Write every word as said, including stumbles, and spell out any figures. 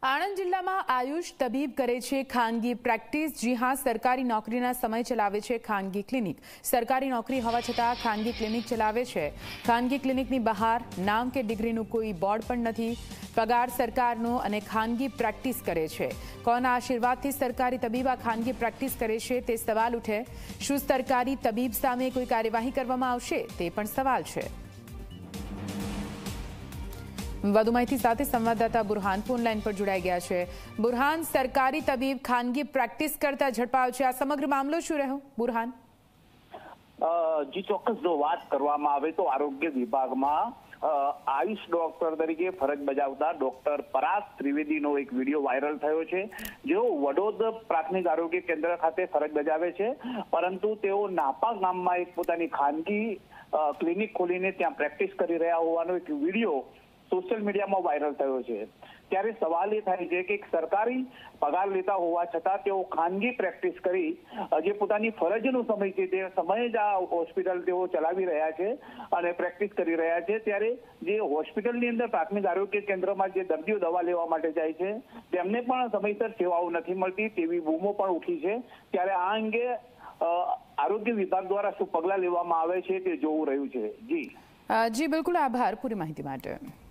આણંદ જિલ્લામાં આયુષ તબીબ કરે છે ખાનગી પ્રેક્ટિસ। જી હા, સરકારી નોકરીના સમય ચલાવે છે ખાનગી ક્લિનિક। સરકારી નોકરી હોવા છતાં ખાનગી ક્લિનિક ચલાવે છે। ખાનગી ક્લિનિકની બહાર નામ કે ડિગ્રીનું કોઈ બોર્ડ પણ નથી। પગાર સરકારનો અને ખાનગી પ્રેક્ટિસ કરે છે। કોના આશીર્વાદથી સરકારી તબીબ આ ખાનગી પ્રેક્ટિસ કરે છે તે સવાલ ઉઠે। શું સરકારી તબીબ સામે કોઈ કાર્યવાહી કરવામાં આવશે તે પણ સવાલ છે। વધુ માહિતી સાથે સંવાદદાતા બુરહાન ફોન લાઈન પર જોડાઈ ગયા છે। બુરહાન, સરકારી તબીબ ખાનગી પ્રેક્ટિસ કરતા ઝડપાયો છે, આ સમગ્ર મામલો શું રહ્યો? બુરહાન જી ચોક્કસ, જો વાત કરવામાં આવે તો આરોગ્ય વિભાગમાં આયુષ ડોક્ટર તરીકે ફરજ બજાવતા ડોક્ટર પરાગ ત્રિવેદીનો એક વિડીયો વાયરલ થયો છે। જેઓ વડોદ પ્રાથમિક આરોગ્ય કેન્દ્ર ખાતે ફરજ બજાવે છે, પરંતુ તેઓ નાપા ગામમાં એક પોતાની ખાનગી ક્લિનિક ખોલીને ત્યાં પ્રેક્ટિસ કરી રહ્યા હોવાનો એક વિડીયો સોશિયલ મીડિયામાં વાયરલ થયો છે। ત્યારે સવાલ એ થાય છે કે સરકારી પગાર લેતા હોવા છતાં તેઓ ખાનગી પ્રેક્ટિસ કરી જે પોતાની ફરજનો સમય છે તે સમયે જ આ હોસ્પિટલ તેઓ ચલાવી રહ્યા છે અને પ્રેક્ટિસ કરી રહ્યા છે। ત્યારે જે હોસ્પિટલની અંદર પ્રાથમિક આરોગ્ય કેન્દ્રમાં જે દર્દીઓ દવા લેવા માટે જાય છે તેમને પણ સમયસર સેવાઓ નથી મળતી તેવી બૂમો પણ ઉઠી છે। ત્યારે આ અંગે આરોગ્ય વિભાગ દ્વારા શું પગલાં લેવામાં આવે છે તે જોવું રહ્યું છે। જી જી બિલકુલ, આભાર પૂરી માહિતી માટે।